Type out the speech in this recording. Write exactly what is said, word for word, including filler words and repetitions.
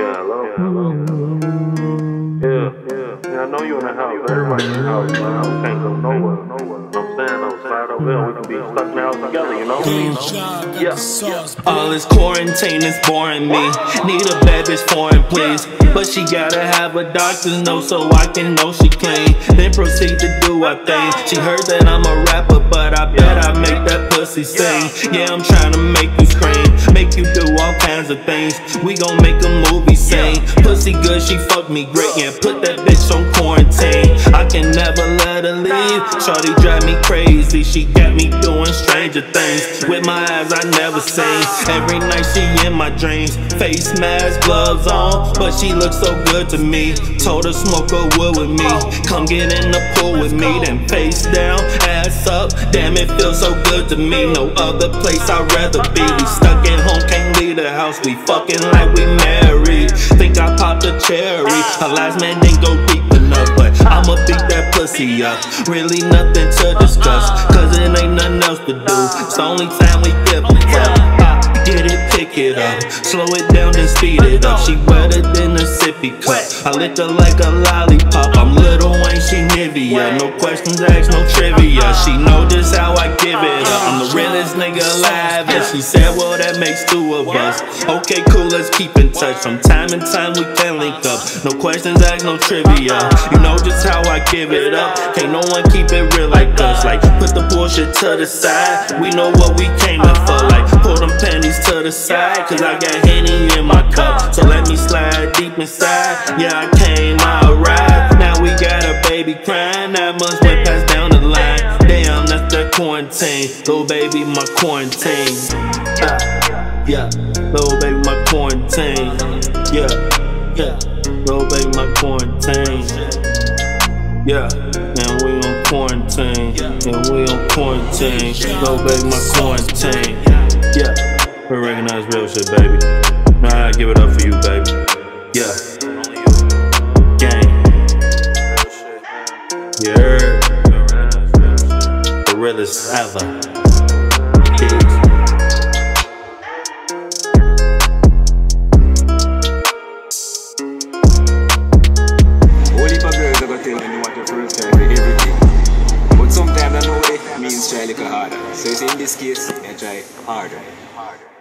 Yeah, hello. Yeah, hello. Yeah, yeah. Yeah, I know you in the house. Everybody in the house. My house can't go nowhere. Nowhere. I'm saying though, slide over there. We can be stuck in the house together, you know? Yeah. yeah. All this quarantine is boring me. Need a bad bitch foreign, please. But she gotta have a doctor's note so I can know she clean. Then proceed to do our thing. She heard that I'm a rapper, but I bet I make that pussy sing. Yeah, I'm trying to make you scream, make you do all kinds of things. We gon' make a movie scene. Pussy good, she fuck me great. Yeah, put that bitch on quarantine. I can never let her leave. Shorty drive me crazy. She got me doing stranger things with my eyes I never seen. Every night she in my dreams. Face mask, gloves on, but she looks so good to me. Told her smoke a wood with me. Come get in the pool with me. Then face down, ass up. Damn, it feels so good to me. No other place I'd rather be. We stuck at home, can't leave the house. We fucking like we married. Think I popped a cherry. Her last man didn't go deep enough, but I'ma beat that pussy up. Really nothing to discuss, cause it ain't nothing else to do. It's the only time we give a fuck. Get it, pick it up, slow it down then speed it up. She wetter than a sippy cup. I lick her like a lollipop. I'm Lil Wayne, she Nivea. No questions asked, no trivia. She know just how I give it up. I'm the realest nigga alive. And she said, well, that makes two of us. Okay, cool, let's keep in touch. From time to time we can link up. No questions asked, no trivia. You know just how I give it up. Can't no one keep it real like us. Like, put the bullshit to the side. We know what we came in for. Like, pull them panties to the side, cause I got Henny in my cup. So let me slide deep inside. Yeah, I came, I arrived. Now we got a baby crying. Nine months went past down the line. Damn, that's that quarantine. Little baby, my quarantine. Uh, yeah, little baby, my quarantine. Yeah, yeah, little baby, my quarantine. Yeah, and we on quarantine. Yeah, we on quarantine. Little baby, my quarantine. Yeah. We recognize real shit, baby. Nah, I give it up for you, baby. Yeah. Gang. You heard? The realest ever. Peace. Whole heap of girls are gonna tell you what your first time for everything. But sometimes I know what it means try a little harder. So it's in this case, I try harder.